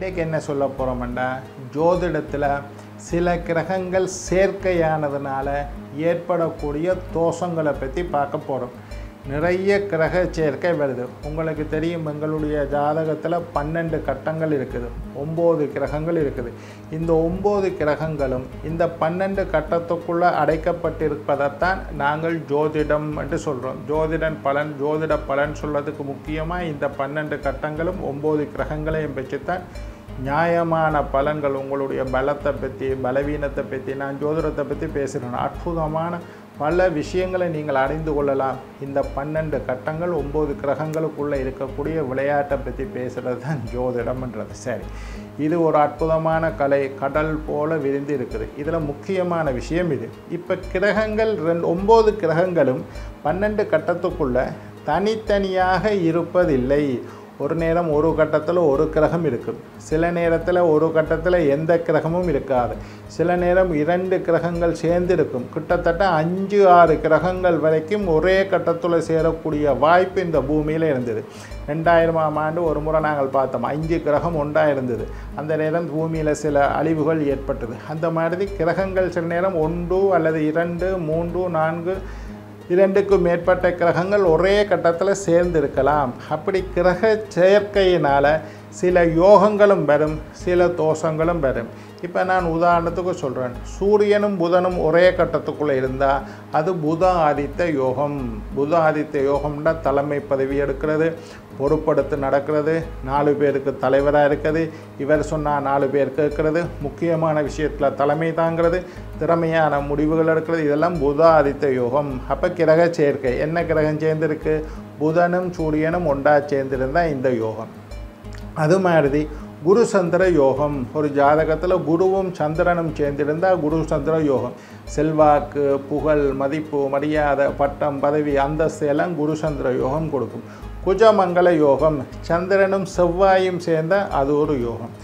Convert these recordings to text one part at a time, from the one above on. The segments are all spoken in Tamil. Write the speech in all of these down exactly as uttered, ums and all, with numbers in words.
இன்றைக்கு என்ன சொல்ல போகிறோம்னா, ஜோதிடத்தில் சில கிரகங்கள் சேர்க்கையானதுனால ஏற்படக்கூடிய தோஷங்களை பற்றி பார்க்க போகிறோம். நிறைய கிரக சேர்க்கை வருது. உங்களுக்கு தெரியும், எங்களுடைய ஜாதகத்தில் பன்னெண்டு கட்டங்கள் இருக்குது, ஒம்பது கிரகங்கள் இருக்குது. இந்த ஒம்பது கிரகங்களும் இந்த பன்னெண்டு கட்டத்துக்குள்ளே அடைக்கப்பட்டிருப்பதைத்தான் நாங்கள் ஜோதிடம் என்று சொல்கிறோம். ஜோதிடன் பலன் ஜோதிட பலன் சொல்கிறதுக்கு முக்கியமாக இந்த பன்னெண்டு கட்டங்களும் ஒம்பது கிரகங்களையும் வச்சுத்தான் நியாயமான பலன்கள். உங்களுடைய பலத்தை பற்றி பலவீனத்தை பற்றி நான் ஜோதிடத்தை பற்றி பேசுகிறேன். அற்புதமான பல விஷயங்களை நீங்கள் அறிந்து கொள்ளலாம். இந்த பன்னெண்டு கட்டங்கள் ஒம்பது கிரகங்களுக்குள்ளே இருக்கக்கூடிய விளையாட்டை பற்றி பேசுகிறது தான் ஜோதிடம்ன்றது. சரி, இது ஒரு அற்புதமான கலை, கடல் போல விரிந்து இருக்குது. இதில் முக்கியமான விஷயம் இது. இப்போ கிரகங்கள் ரெண்டு ஒம்பது கிரகங்களும் பன்னெண்டு கட்டத்துக்குள்ளே தனித்தனியாக இருப்பதில்லை. ஒரு நேரம் ஒரு கட்டத்தில் ஒரு கிரகம் இருக்கும், சில நேரத்தில் ஒரு கட்டத்தில் எந்த கிரகமும் இருக்காது, சில நேரம் இரண்டு கிரகங்கள் சேர்ந்திருக்கும். கிட்டத்தட்ட அஞ்சு ஆறு கிரகங்கள் வரைக்கும் ஒரே கட்டத்தில் சேரக்கூடிய வாய்ப்பு இந்த பூமியில் இருந்தது. ரெண்டாயிரமாம் ஆண்டு ஒரு முறை நாங்கள் பார்த்தோம், அஞ்சு கிரகம் ஒன்றாக இருந்தது. அந்த நேரம் பூமியில் சில அழிவுகள் ஏற்பட்டது. அந்த மாதிரி கிரகங்கள் சில நேரம் ஒன்று அல்லது இரண்டு மூன்று நான்கு இரண்டுக்கும் மேற்பட்ட கிரகங்கள் ஒரே கட்டத்தில் சேர்ந்து இருக்கலாம். அப்படி கிரக சேர்க்கையினால் சில யோகங்களும் வரும், சில தோஷங்களும் வரும். இப்போ நான் உதாரணத்துக்கு சொல்கிறேன், சூரியனும் புதனும் ஒரே கட்டத்துக்குள்ளே இருந்தால் அது புத ஆதித்த யோகம். புத ஆதித்த யோகம்னா தலைமை பதவி எடுக்கிறது, பொறுப்படுத்து நடக்கிறது, நாலு பேருக்கு தலைவராக இருக்கிறது, இவர் சொன்னால் நாலு பேர் கேட்கறது, முக்கியமான விஷயத்தில் தலைமை தாங்கிறது, திறமையான முடிவுகள் எடுக்கிறது, இதெல்லாம் புத ஆதித்த யோகம். அப்போ கிரக சேர்க்கை என்ன கிரகம் சேர்ந்துருக்கு? புதனும் சூரியனும் ஒன்றா சேர்ந்திருந்தால் இந்த யோகம். அது மாதிரி குரு சந்திர யோகம். ஒரு ஜாதகத்தில் குருவும் சந்திரனும் சேர்ந்திருந்தால் குரு சந்திர யோகம். செல்வாக்கு, புகழ், மதிப்பு, மரியாதை, பட்டம், பதவி, அந்தஸ்து எல்லாம் குரு சந்திர யோகம் கொடுக்கும். குஜமங்கல யோகம். சந்திரனும் செவ்வாயும் சேர்ந்தால் அது ஒரு யோகம்.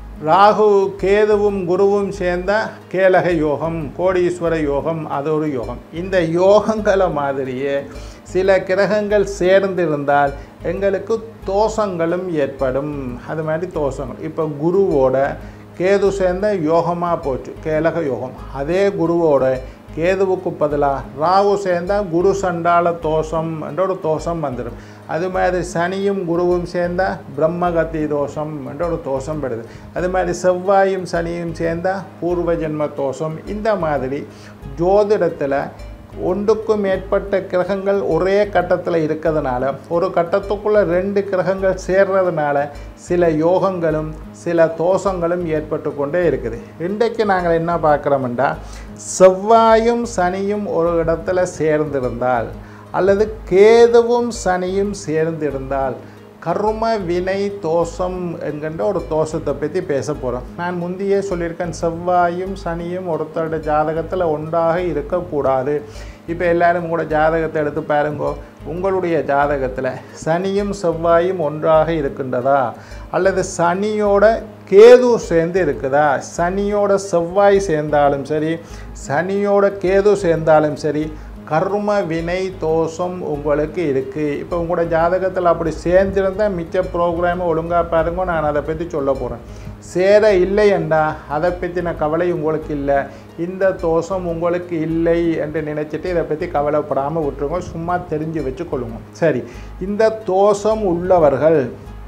ராகு கேதுவும் குருவும் சேர்ந்தால் கேலக யோகம், கோடீஸ்வர யோகம், அது ஒரு யோகம். இந்த யோகங்களை மாதிரியே சில கிரகங்கள் சேர்ந்திருந்தால் எங்களுக்கு தோஷங்களும் ஏற்படும். அது மாதிரி தோஷங்கள். இப்போ குருவோட கேது சேர்ந்த யோகமாக போச்சு, கேலக யோகம். அதே குருவோட கேதுவுக்கு பதிலாக ராகு சேர்ந்தால் குரு சண்டால தோஷம் என்ற ஒரு தோஷம் வந்துடும். அது மாதிரி சனியும் குருவும் சேர்ந்தால் பிரம்மகத்தி தோஷம் என்ற ஒரு தோஷம் வருது. அது மாதிரி செவ்வாயும் சனியும் சேர்ந்தால் பூர்வ ஜென்ம தோஷம். இந்த மாதிரி ஜோதிடத்தில் ஒன்றுக்கும் மேற்பட்ட கிரகங்கள் ஒரே கட்டத்தில் இருக்கிறதுனால, ஒரு கட்டத்துக்குள்ளே ரெண்டு கிரகங்கள் சேர்றதுனால சில யோகங்களும் சில தோஷங்களும் ஏற்பட்டு கொண்டே இருக்குது. இன்றைக்கு நாங்கள் என்ன பார்க்குறோம்னா, செவ்வாயும் சனியும் ஒரு இடத்துல சேர்ந்திருந்தால் அல்லது கேதுவும் சனியும் சேர்ந்திருந்தால் கர்ம வினை தோஷம் என்கின்ற ஒரு தோஷத்தை பற்றி பேச போகிறோம். நான் முந்தையே சொல்லியிருக்கேன், செவ்வாயும் சனியும் ஒருத்தருடைய ஜாதகத்தில் ஒன்றாக இருக்கக்கூடாது. இப்போ எல்லோரும் கூட ஜாதகத்தை எடுத்து பாருங்கோ. உங்களுடைய ஜாதகத்தில் சனியும் செவ்வாயும் ஒன்றாக இருக்கின்றதா, அல்லது சனியோட கேது சேர்ந்து இருக்குதா? சனியோட செவ்வாய் சேர்ந்தாலும் சரி, சனியோட கேது சேர்ந்தாலும் சரி, கர்ம வினை தோஷம் உங்களுக்கு இருக்குது. இப்போ உங்களோட ஜாதகத்தில் அப்படி சேர்ந்திருந்தால் மிச்ச ப்ரோக்ராமை ஒழுங்காக பாருங்க, நான் அதை பற்றி சொல்ல போகிறேன். சேர இல்லையண்டா அதை பற்றின கவலை உங்களுக்கு இல்லை, இந்த தோஷம் உங்களுக்கு இல்லை என்று நினச்சிட்டு இதை பற்றி கவலைப்படாமல் விட்டுருங்க, சும்மா தெரிஞ்சு வச்சு கொள்ளுங்க. சரி, இந்த தோஷம் உள்ளவர்கள்,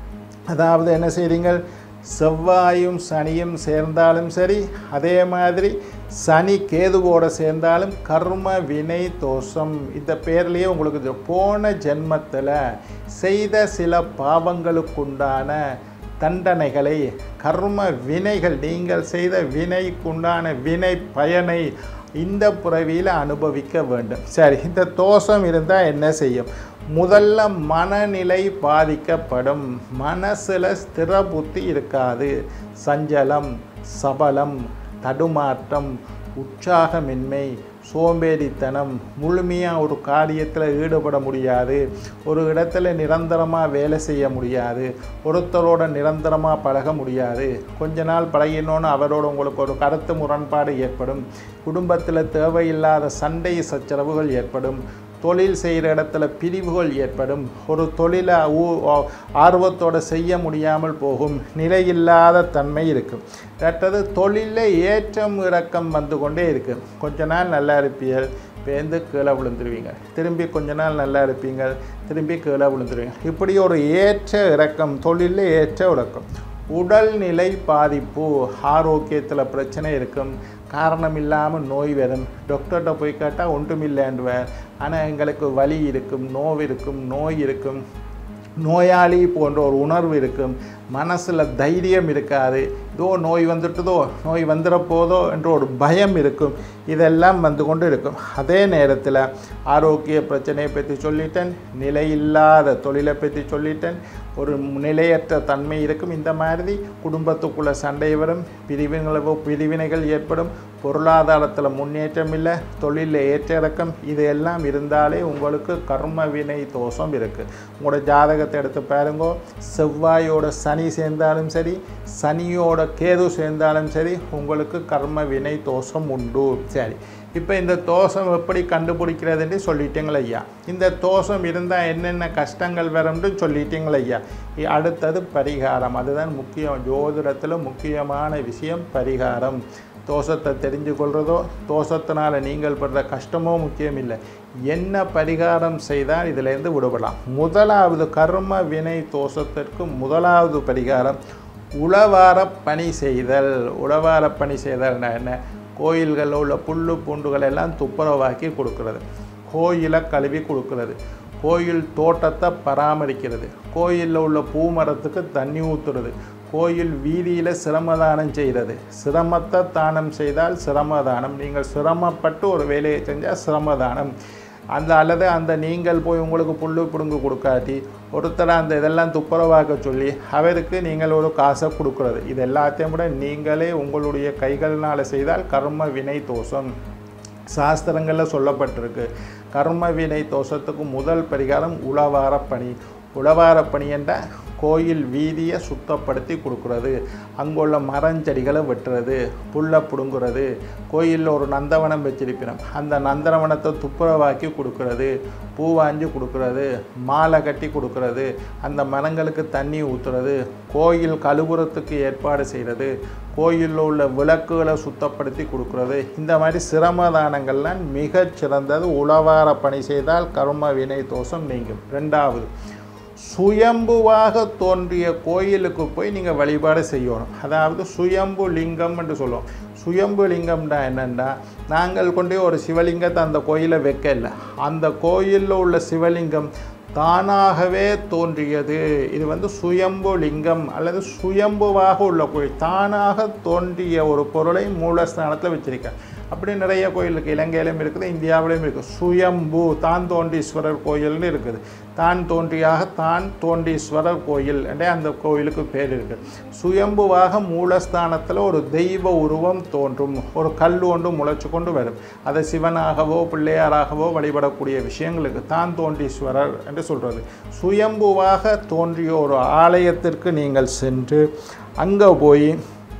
அதாவது என்ன செய்றீங்க, செவ்வாயும் சனியும் சேர்ந்தாலும் சரி, அதே மாதிரி சனி கேதுவோடு சேர்ந்தாலும் கர்ம வினை தோஷம். இந்த பேர்லேயே உங்களுக்கு போன ஜென்மத்தில் செய்த சில பாவங்களுக்குண்டான தண்டனைகளை, கர்ம வினைகள், நீங்கள் செய்த வினைக்குண்டான வினை பயனை இந்த பிறவியில் அனுபவிக்க வேண்டும். சரி, இந்த தோஷம் இருந்தால் என்ன செய்யும்? முதல்ல மனநிலை பாதிக்கப்படும். மனசில் ஸ்திர புத்தி இருக்காது. சஞ்சலம், சபலம், தடுமாற்றம், உற்சாகமின்மை, சோம்பேறித்தனம், முழுமையாக ஒரு காரியத்தில் ஈடுபட முடியாது, ஒரு இடத்துல நிரந்தரமாக வேலை செய்ய முடியாது, ஒருத்தரோட நிரந்தரமாக பழக முடியாது, கொஞ்ச நாள் பழகினோன்னு அவரோட உங்களுக்கு ஒரு கருத்து முரண்பாடு ஏற்படும், குடும்பத்தில் தேவையில்லாத சண்டை சச்சரவுகள் ஏற்படும், தொழில் செய்கிற இடத்துல பிரிவுகள் ஏற்படும், ஒரு தொழிலை ஆர்வத்தோடு செய்ய முடியாமல் போகும், நிலையில்லாத தன்மை இருக்கும். ரெண்டாவது தொழிலில் ஏற்றம் இறக்கம் வந்து கொண்டே இருக்கும். கொஞ்ச நாள் நல்லா இருப்பீர்கள், பேருந்து கீழே விழுந்துருவீங்க, திரும்பி கொஞ்ச நாள் நல்லா இருப்பீங்க, திரும்பி கீழே விழுந்துருவீங்க. இப்படி ஒரு ஏற்ற இறக்கம், தொழிலில் ஏற்ற இறக்கம். உடல்நிலை பாதிப்பு, ஆரோக்கியத்தில் பிரச்சனை இருக்கும், காரணம் இல்லாமல் நோய் வரும். டாக்டர்கிட்ட போய் கேட்டால் ஒன்றுமில்லைன்றுவார், ஆனால் எங்களுக்கு வலி இருக்கும், நோய் இருக்கும், நோய் இருக்கும், நோயாளி போன்ற ஒரு உணர்வு இருக்கும், மனசில் தைரியம் இருக்காது, இதோ நோய் வந்துட்டுதோ, நோய் வந்துட போதோ என்ற ஒரு பயம் இருக்கும். இதெல்லாம் வந்து கொண்டு இருக்கும். அதே நேரத்தில் ஆரோக்கிய பிரச்சனையை பற்றி சொல்லிட்டேன், நிலையில்லாத தொழிலை பற்றி சொல்லிட்டேன், ஒரு நிலையற்ற தன்மை இருக்கும். இந்த மாதிரி குடும்பத்துக்குள்ளே சண்டை வரும், பிரிவினை பிரிவினைகள் ஏற்படும், பொருளாதாரத்தில் முன்னேற்றம் இல்லை, தொழிலில் ஏற்ற இறக்கம், இது எல்லாம் இருந்தாலே உங்களுக்கு கர்ம வினை தோஷம் இருக்குது. உங்களோட ஜாதகத்தை எடுத்து பாருங்க, செவ்வாயோட சனி சேர்ந்தாலும் சரி, சனியோட கேது சேர்ந்தாலும் சரி, உங்களுக்கு கர்ம வினை தோஷம் உண்டு. சரி, இப்போ இந்த தோஷம் எப்படி கண்டுபிடிக்கிறதுன்னு சொல்லிட்டீங்கள ஐயா. இந்த தோஷம் இருந்தால் என்னென்ன கஷ்டங்கள் வரும்னு சொல்லிட்டீங்கள ஐயா. அடுத்தது பரிகாரம். அதுதான் முக்கியம். ஜோதிடத்தில் முக்கியமான விஷயம் பரிகாரம். தோஷத்தை தெரிஞ்சு கொள்றதோ, தோஷத்தினால் நீங்கள் படுற கஷ்டமோ முக்கியம் இல்லை. என்ன பரிகாரம் செய்தால் இதிலேருந்து விடுபடலாம். முதலாவது கர்ம வினை தோஷத்திற்கு முதலாவது பரிகாரம் உழவார பணி செய்தல். உழவார பணி செய்தல்னா என்ன? கோயில்களில் உள்ள புல்லு பூண்டுகள் எல்லாம் துப்புரவாக்கி கொடுக்கறது, கோயிலை கழுவி கொடுக்கறது, கோயில் தோட்டத்தை பராமரிக்கிறது, கோயிலில் உள்ள பூமரத்துக்கு தண்ணி ஊற்றுறது, கோயில் வீதியில் சிரமதானம் செய்கிறது. சிரமத்தை தானம் செய்தால் சிரமதானம். நீங்கள் சிரமப்பட்டு ஒரு வேலையை செஞ்சால் சிரமதானம். அந்த அல்லது அந்த நீங்கள் போய் உங்களுக்கு புல்லு பிடுங்கு கொடுக்காட்டி ஒருத்தரை அந்த இதெல்லாம் துப்புரவாக்க சொல்லி அவருக்கு நீங்கள் ஒரு காசை கொடுக்குறது. இது எல்லாத்தையும் கூட நீங்களே உங்களுடைய கைகளினால் செய்தால் கர்ம வினை தோஷம். சாஸ்திரங்களில் சொல்லப்பட்டிருக்கு. கர்ம வினை தோஷத்துக்கு முதல் பரிகாரம் உழவார பணி. உழவார பணி என்ற கோயில் வீதியை சுத்தப்படுத்தி கொடுக்குறது, அங்குள்ள மரஞ்செடிகளை வெட்டுறது, புல்லை பிடுங்குறது, கோயிலில் ஒரு நந்தவனம் வச்சிருப்பினோம், அந்த நந்தவனத்தை துப்புரவாக்கி கொடுக்குறது, பூவாஞ்சி கொடுக்குறது, மாலை கட்டி கொடுக்குறது, அந்த மரங்களுக்கு தண்ணி ஊற்றுறது, கோயில் கழுவுறத்துக்கு ஏற்பாடு செய்கிறது, கோயிலில் உள்ள விளக்குகளை சுத்தப்படுத்தி கொடுக்குறது. இந்த மாதிரி சிரமதானங்கள்லாம் மிகச் சிறந்தது. உழவார பணி செய்தால் கர்ம வினை தோஷம் நீங்கும். ரெண்டாவது, சுயம்புவாக தோன்றிய கோயிலுக்கு போய் நீங்கள் வழிபாடு செய்யணும். அதாவது சுயம்பு லிங்கம் என்று சொல்லுவோம். சுயம்பு லிங்கம்னா என்னென்னா, நாங்கள் கொண்டே ஒரு சிவலிங்கத்தை அந்த கோயிலை வைக்கல, அந்த கோயிலில் உள்ள சிவலிங்கம் தானாகவே தோன்றியது. இது வந்து சுயம்பு லிங்கம் அல்லது சுயம்புவாக உள்ள கோயில். தானாக தோன்றிய ஒரு பொருளை மூலஸ்தானத்தில் வச்சிருக்கேன். அப்படி நிறைய கோயில் இருக்குது. இலங்கையிலும் இருக்குது, இந்தியாவிலையும் இருக்குது. சுயம்பு தான் தோன்றீஸ்வரர் கோயில்னு இருக்குது. தான் தோன்றியாக தான் தோன்றீஸ்வரர் கோயில் என்றே அந்த கோயிலுக்கு பேர் இருக்குது. சுயம்புவாக மூலஸ்தானத்தில் ஒரு தெய்வ உருவம் தோன்றும், ஒரு கல் ஒன்று முளைச்சு கொண்டு வரும். அதை சிவனாகவோ பிள்ளையாராகவோ வழிபடக்கூடிய விஷயங்களுக்கு தான் தோன்றீஸ்வரர் என்று சொல்கிறது. சுயம்புவாக தோன்றிய ஒரு ஆலயத்திற்கு நீங்கள் சென்று அங்கே போய்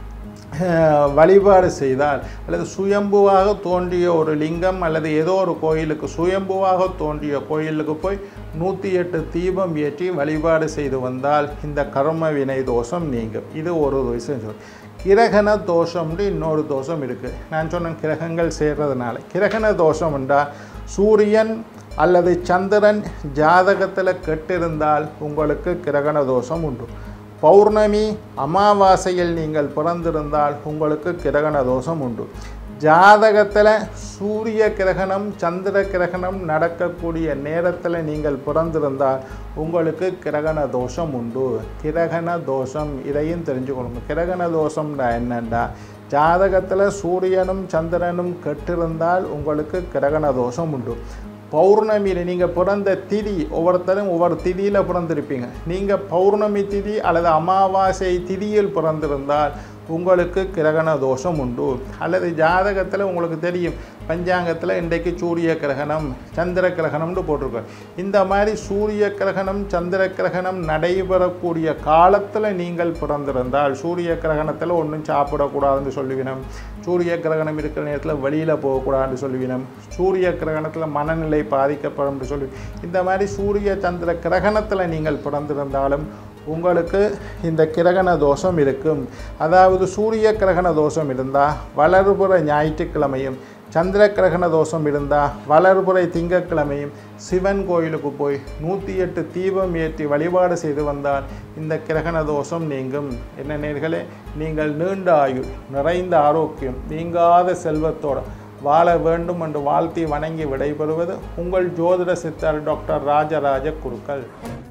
வழிபாடு செய்தால், அல்லது சுயம்புவாக தோன்றிய ஒரு லிங்கம் அல்லது ஏதோ ஒரு கோயிலுக்கு சுயம்புவாக தோன்றிய கோயிலுக்கு போய் நூற்றி எட்டு தீபம் ஏற்றி வழிபாடு செய்து வந்தால் இந்த கர்ம வினை தோஷம் நீங்கும். இது ஒரு விஷயம். கிரகண தோஷம்னு இன்னொரு தோஷம் இருக்குது. நான் சொன்ன கிரகங்கள் சேர்றதுனால கிரகண தோஷம் என்றால் சூரியன் அல்லது சந்திரன் ஜாதகத்தில் கெட்டிருந்தால் உங்களுக்கு கிரகண தோஷம் உண்டு. பௌர்ணமி அமாவாசையில் நீங்கள் பிறந்திருந்தால் உங்களுக்கு கிரகண தோஷம் உண்டு. ஜாதகத்தில் சூரிய கிரகணம் சந்திர கிரகணம் நடக்கக்கூடிய நேரத்தில் நீங்கள் பிறந்திருந்தால் உங்களுக்கு கிரகண தோஷம் உண்டு. கிரகண தோஷம் இதையும் தெரிஞ்சுக்கணும். கிரகண தோஷம்னா என்னென்னா, ஜாதகத்தில் சூரியனும் சந்திரனும் கெட்டிருந்தால் உங்களுக்கு கிரகண தோஷம் உண்டு. பௌர்ணமியில் நீங்கள் பிறந்த திதி, ஒவ்வொருத்தரும் ஒவ்வொரு திதியில் பிறந்திருப்பீங்க. நீங்கள் பௌர்ணமி திதி அல்லது அமாவாசை திதியில் பிறந்திருந்தால் உங்களுக்கு கிரகண தோஷம் உண்டு. அல்லது ஜாதகத்தில் உங்களுக்கு தெரியும் பஞ்சாங்கத்தில் இன்றைக்கு சூரிய கிரகணம் சந்திர கிரகணம்னு போட்டிருக்கோம். இந்த மாதிரி சூரிய கிரகணம் சந்திர கிரகணம் நடைபெறக்கூடிய காலத்தில் நீங்கள் பிறந்திருந்தால் சூரிய கிரகணத்தில் ஒன்றும் சாப்பிடக்கூடாதுன்னு சொல்லுவினம், சூரிய கிரகணம் இருக்கிற நேரத்தில் வெளியில் போகக்கூடாதுன்னு சொல்லுவினம், சூரிய கிரகணத்தில் மனநிலை பாதிக்கப்படும் சொல்லி இந்த மாதிரி சூரிய சந்திர கிரகணத்தில் நீங்கள் பிறந்திருந்தாலும் உங்களுக்கு இந்த கிரகண தோஷம் இருக்கும். அதாவது சூரிய கிரகண தோஷம் இருந்தால் வளர்புற ஞாயிற்றுக்கிழமையும் சந்திர கிரகண தோஷம் இருந்தால் வளர்புறை திங்கட்கிழமையும் சிவன் கோயிலுக்கு போய் நூற்றி எட்டு தீபம் ஏற்றி வழிபாடு செய்து வந்தால் இந்த கிரகண தோஷம் நீங்கும். என்ன நேர்களே, நீங்கள் நீண்ட ஆயுள் நிறைந்த ஆரோக்கியம் நீங்காத செல்வத்தோடு வாழ வேண்டும் என்று வாழ்த்தி வணங்கி விடைபெறுவது உங்கள் ஜோதிட சித்தர் டாக்டர் ராஜராஜ குருக்கள்.